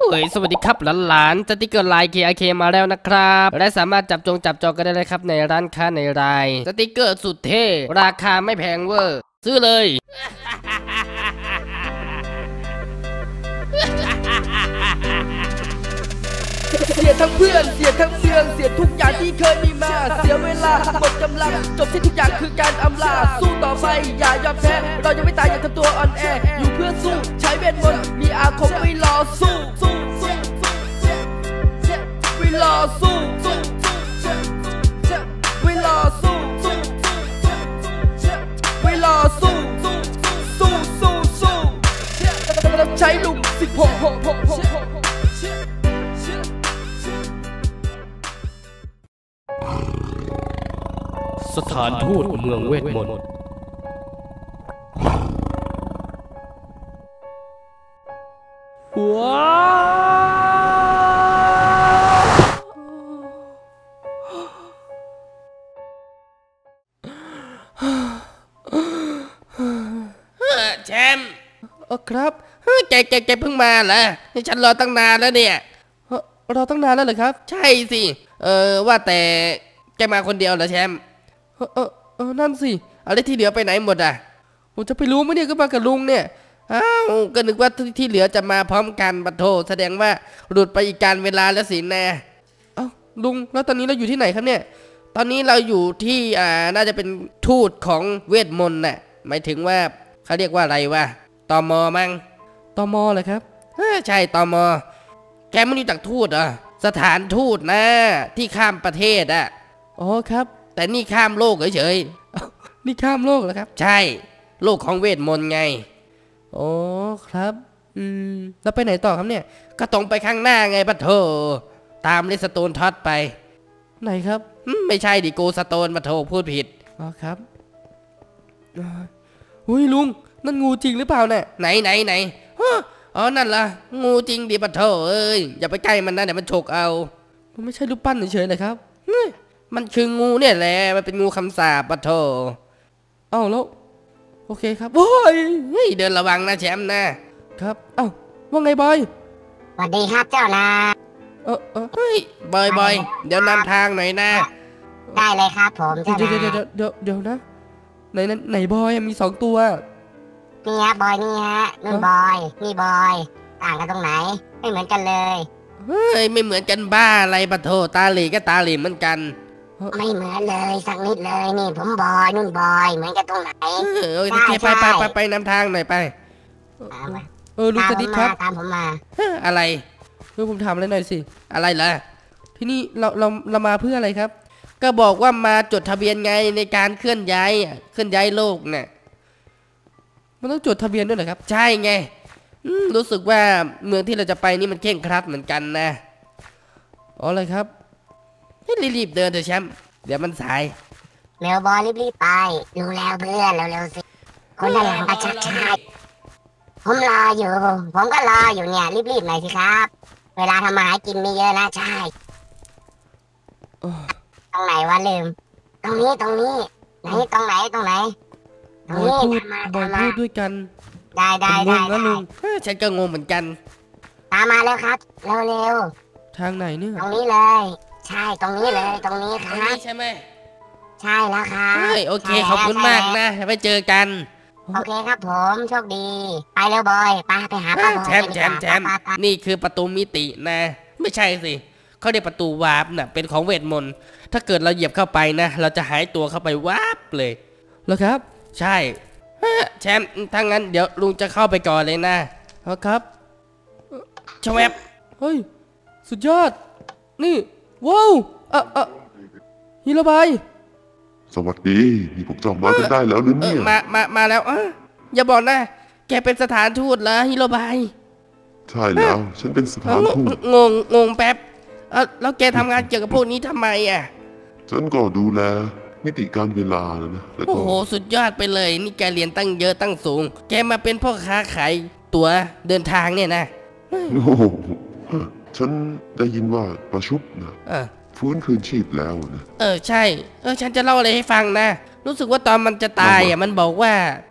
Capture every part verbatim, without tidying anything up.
ยสวัสดีครับหลานๆสติกเกอร์ไลน์ เค อาร์ เค มาแล้วนะครับและสามารถจับจงจับจองกันได้เลยครับในร้านค้าในรายสติกเกอร์สุดเท่ราคาไม่แพงเวอร์ซื้อเลยเสียทั้งเพื่อนเสียทั้งเมืองเสียทุกอย่างที่เคยมีมาเสียเวลาหมดกำลังจบที่ทุกอย่างคือการอำลาสู้ต่อไปอย่ายอมแพ้เรายังไม่ตายอย่าทำตัวอ่อนแออยู่เพื่อสู้ใช้เวทมนต์มีอาคมไว้รอสู้สู้สู้ไว้รอสู้สู้ไว้รอสู้สู้ไว้รอสู้สู้สู้สู้สู้เราใช้ลุงสิบหกสถานทูตเมืองเวทมนต์ว้าวแชมป์เออครับแกแกแกเพิ่งมาเหรอฉันรอตั้งนานแล้วเนี่ยรอตั้งนานแล้วเหรอครับใช่สิเออว่าแต่แกมาคนเดียวเหรอแชมป์เออเออเออนั่นสิเอาแล้วที่เหลือไปไหนหมดอ่ะผมจะไปรู้ไหมเนี่ยก็มากับลุงเนี่ยอ้าวก็นึกว่าที่เหลือจะมาพร้อมกันปะโถแสดงว่าหลุดไปอีกการเวลาแล้วสิแน่เอ้าลุงแล้วตอนนี้เราอยู่ที่ไหนครับเนี่ยตอนนี้เราอยู่ที่อ่าน่าจะเป็นทูตของเวทมนต์น่ะหมายถึงว่าเขาเรียกว่าอะไรวะตม.มั้งตม.เหรอครับใช่ตม.แกไม่รู้จักทูตอ่ะสถานทูตนะที่ข้ามประเทศอ่ะอ๋อครับแต่นี่ข้ามโลกเฉยๆนี่ข้ามโลกเหรอครับใช่โลกของเวทมนต์ไงโอ้ครับอืมแล้วไปไหนต่อครับเนี่ยก็ตรงไปข้างหน้าไงปะโถตามเลสโตนท็อตไปไหนครับไม่ใช่ดิโกสโตนปะโถพูดผิดอ๋อครับอุ้ยลุงนั่นงูจริงหรือเปล่าเนี่ยไหนไหนไหนอ๋อนั่นล่ะงูจริงดิปะโถเอ้ยอย่าไปใกล้มันนะเดี๋ยวมันฉกเอามันไม่ใช่รูปปั้นเฉยๆเลยครับมันคืองูเนี่ยแหละมันเป็นงูคำสาปปะโถเอ้าแล้วโอเคครับโอ้ยเดินระวังนะแชมป์นะครับเอ้าว่าไงบอยสวัสดีครับเจ้านาเออเออเฮ้ยบอยบอยเดี๋ยวนำทางหน่อยนะได้เลยครับผมเจ้านาเดี๋ยวเดี๋ยวเดี๋ยวเดี๋ยวนะไหนไหนบอยมีสองตัวนี่ฮะบอยนี่ฮะนู่นบอยนี่บอยต่างกันตรงไหนไม่เหมือนกันเลยเฮ้ยไม่เหมือนกันบ้าอะไรปะโถตาหลีก็ตาหลีเหมือนกันไม่เหมือนเลยสักนิดเลยนี่ผมบอยนู่นบอยเหมือนกันตรงไหนเออโอเคไปไปไปไปนำทางหน่อยไปเออลุงสดิษครับตามผมมาอะไรเออผมถามอะไรหน่อยสิอะไรล่ะที่นี่เราเราเรามาเพื่ออะไรครับก็บอกว่ามาจดทะเบียนไงในการเคลื่อนย้ายเคลื่อนย้ายโลกเนี่ยมันต้องจดทะเบียนด้วยเหรอครับใช่ไงรู้สึกว่าเมืองที่เราจะไปนี่มันเคร่งครัดเหมือนกันนะอ๋อเลยครับรีบๆเดินเถอะแชมป์เดี๋ยวมันสายเร็วบอยรีบๆไปดูแล้วเพื่อนเร็วๆสิคนด้านหลังก็ชักช้าผมรออยู่ผมก็รออยู่เนี่ยรีบๆหน่อยสิครับเวลาทำมาหากินมีเยอะนะใช่ตรงไหนวะลืมตรงนี้ตรงนี้ไหนตรงไหนตรงไหนตรงนี้พูดบอยพูดด้วยกันได้ได้ได้นะลุงฉันก็งงเหมือนกันตามมาแล้วครับเร็วๆทางไหนเนี่ยตรงนี้เลยใช่ตรงนี้เลยตรงนี้ครับใช่ไหมใช่แล้วครับโอเคขอบคุณมากนะไปเจอกันโอเคครับผมโชคดีไปเร็วบอยไปไปหาป้าบอยแชมป์แชมป์แชมป์นี่คือประตูมิตินะไม่ใช่สิเขาเรียกประตูวาร์ปน่ะเป็นของเวทมนต์ถ้าเกิดเราเหยียบเข้าไปนะเราจะหายตัวเข้าไปวาร์ปเลยเหรอครับใช่แชมป์ถ้างั้นเดี๋ยวลุงจะเข้าไปก่อนเลยนะครับชวบเฮ้ยสุดยอดนี่ว้าวอ่ะอ่ะฮิโรบายสวัสดีนี่ผมจำมากันได้แล้วนะเนี่ยมามามาแล้วอ่ะอย่าบอกนะแกเป็นสถานทูตเหรอฮิโรบายใช่แล้วฉันเป็นสถานทูตงงงงแป๊บเออแล้วแกทำงานเกี่ยวกับพวกนี้ทำไมอ่ะฉันก็ดูแลมิติการเวลาแล้วนะโอ้โหสุดยอดไปเลยนี่แกเรียนตั้งเยอะตั้งสูงแกมาเป็นพ่อค้าขายตั๋วเดินทางเนี่ยนะโอ้โหฉันได้ยินว่าประชุบนะฟื้นคืนชีพแล้วนะเออใช่เออฉันจะเล่าอะไรให้ฟังนะรู้สึกว่าตอนมันจะตายอ่ะมันบอกว่า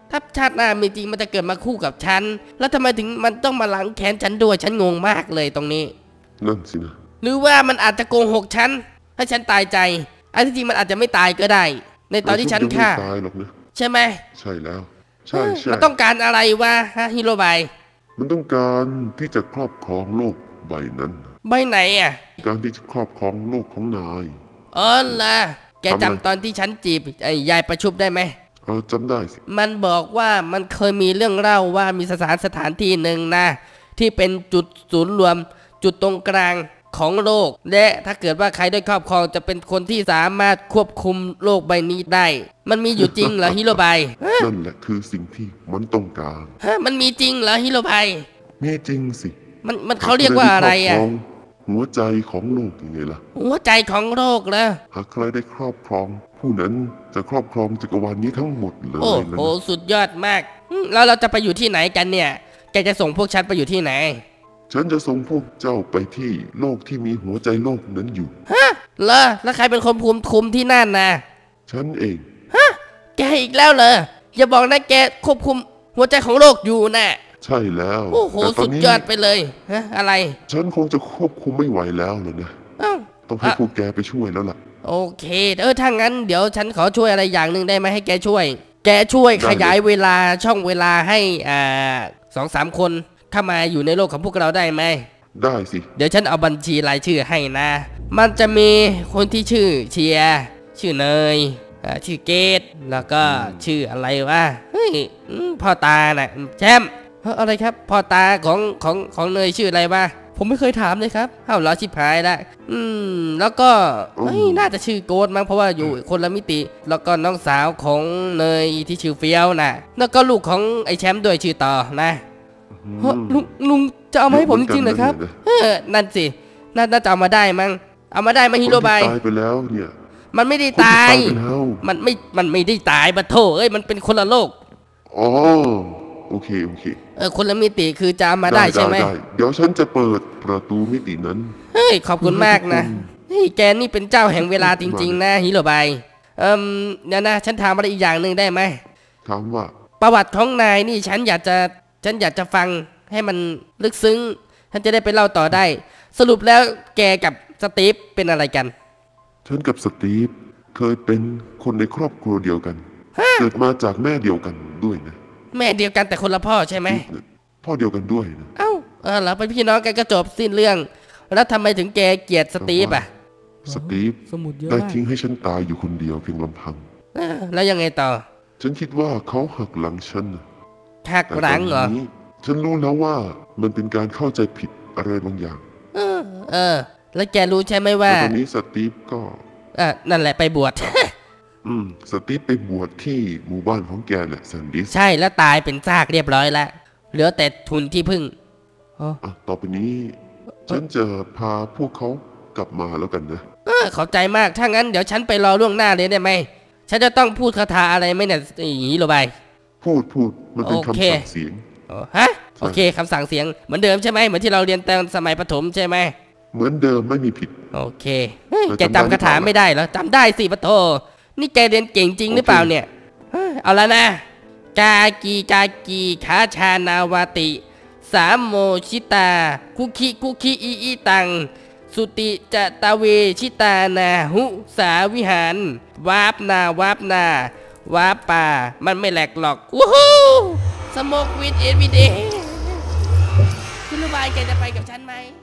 ถ้าชาติหน้ามีจริงมันจะเกิดมาคู่กับฉันแล้วทำไมถึงมันต้องมาล้างแค้นฉันด้วยฉันงงมากเลยตรงนี้นั่นสินะหรือว่ามันอาจจะโกหกฉันให้ฉันตายใจอันที่จริงมันอาจจะไม่ตายก็ได้ในตอนที่ฉันฆ่าตายหรอกนะใช่ไหมใช่แล้วใช่ใช่มันต้องการอะไรวะฮะฮิโรบายมันต้องการที่จะครอบครองโลกใบนั้นใบไหนอ่ะการที่จะครอบครองโลกของนายอ๋อล่ะแกจำตอนที่ฉันจีบไอ้ยายประชุบได้ไหมเออจำได้สิมันบอกว่ามันเคยมีเรื่องเล่าว่ามีสถานสถานที่หนึ่งนะที่เป็นจุดศูนย์รวมจุดตรงกลางของโลกและถ้าเกิดว่าใครได้ครอบครองจะเป็นคนที่สามารถควบคุมโลกใบนี้ได้มันมีอยู่จริงเหรอฮิโรบายนั่นแหละคือสิ่งที่มันต้องการฮะมันมีจริงเหรอฮิโรบายมีจริงสิมันมันเขาเรียกว่าอะไรอ่ะหัวใจของโลกยังไงล่ะหัวใจของโลกเหรอหากใครได้ครอบครองผู้นั้นจะครอบครองจักรวาลนี้ทั้งหมดเลยโอ้โหสุดยอดมากแล้วเราจะไปอยู่ที่ไหนกันเนี่ยแกจะส่งพวกฉันไปอยู่ที่ไหนฉันจะส่งพวกเจ้าไปที่โลกที่มีหัวใจโลกนั้นอยู่ฮะเหรอแล้วใครเป็นคนคุมคุมที่นั่นนะฉันเองฮะแกอีกแล้วเหรออย่าบอกนะแกควบคุมหัวใจของโลกอยู่นะใช่แล้วโอ้โหสุดยอดไปเลยฮะอะไรฉันคงจะควบคุมไม่ไหวแล้วเลยนะต้องให้พวกแกไปช่วยแล้วล่ะโอเคเออถ้างั้นเดี๋ยวฉันขอช่วยอะไรอย่างหนึ่งได้ไหมให้แกช่วยแกช่วยขยายเวลาช่องเวลาให้อ่าสองสามคนเข้ามาอยู่ในโลกของพวกเราได้ไหมได้สิเดี๋ยวฉันเอาบัญชีรายชื่อให้นะมันจะมีคนที่ชื่อเชียร์ชื่อเนยอ่าชื่อเกตแล้วก็ชื่ออะไรวะเฮ้ยพ่อตาน่ะแชมป์อะไรครับพ่อตาของของของเนยชื่ออะไรวะผมไม่เคยถามเลยครับเอ้าล้อชิบหายละอืมแล้วก็เฮ้ยน่าจะชื่อโกดมั้งเพราะว่าอยู่คนละมิติแล้วก็น้องสาวของเนยที่ชื่อเฟี้ยวน่ะแล้วก็ลูกของไอ้แชมป์ด้วยชื่อต่อนะลุงลุงจะเอามาให้ผมจริงๆเหรอครับเออนั่นสิน่าน่าจะเอามาได้มั้งเอามาได้ไหมฮิโรบายตายไปแล้วเนี่ยมันไม่ได้ตายมันไม่มันไม่ได้ตายปะโถเอ้ยมันเป็นคนละโลกอ๋อโอเคโอเคเออคนละมิติคือจะเอามาได้ใช่ไหมเดี๋ยวฉันจะเปิดประตูมิตินั้นเฮ้ยขอบคุณมากนะเฮ้ยแกนี่เป็นเจ้าแห่งเวลาจริงๆนะฮิโรบายเอ่มเดี๋ยวนะฉันถามอะไรอีกอย่างหนึ่งได้ไหมถามว่าประวัติของนายนี่ฉันอยากจะฉันอยากจะฟังให้มันลึกซึ้งฉันจะได้ไปเล่าต่อได้สรุปแล้วแกกับสตีฟเป็นอะไรกันฉันกับสตีฟเคยเป็นคนในครอบครัวเดียวกันเกิดมาจากแม่เดียวกันด้วยนะแม่เดียวกันแต่คนละพ่อใช่ไหมพ่อเดียวกันด้วยนะเอ้าเออแล้วเป็นพี่น้องกันก็จบสิ้นเรื่องแล้วทำไมถึงแกเกลียดสตีฟอ่ะสตีฟได้ทิ้งให้ฉันตายอยู่คนเดียวเพียงลำพังแล้วยังไงต่อฉันคิดว่าเขาหักหลังฉันหักหลังเหรอฉันรู้แล้วว่ามันเป็นการเข้าใจผิดอะไรบางอย่างเออเออแล้วแกรู้ใช่ไหมว่าตอนนี้สตีฟก็อ่ะนั่นแหละไปบวชอืมสตีฟไปบวชที่หมู่บ้านของแกแหละแซนดิสใช่แล้วตายเป็นซากเรียบร้อยแล้วเหลือแต่ทุนที่พึ่งอ๋อต่อไปนี้ฉันจะพาพวกเขากลับมาแล้วกันนะเออขอบใจมากถ้างั้นเดี๋ยวฉันไปรอล่วงหน้าเลยได้ไหมฉันจะต้องพูดคาถาอะไรไหมเนี่ยอีโรบายพูดพูดมันเป็นคำสั่งเสียงฮะโอเคคำสั่งเสียงเหมือนเดิมใช่ไหมเหมือนที่เราเรียนตอนสมัยประถมใช่ไหมเหมือนเดิมไม่มีผิดโอเคแกจำคาถาไม่ได้เหรอจำได้สิปะโถนี่แกเรียนเก่งจริงหรือเปล่าเนี่ยเอาละนะกากีกากีขาชานาวาติสามโมชิตาคุคิคุคิอีอีตังสุติจะตาเวชิตานาหุสาวิหารวาบนาวาบนาวาป่ามันไม่แหลกหรอกวู้ฮู้สโมกวิดเอวีเดย์คุณรู้ไหมแกจะไปกับฉันไหม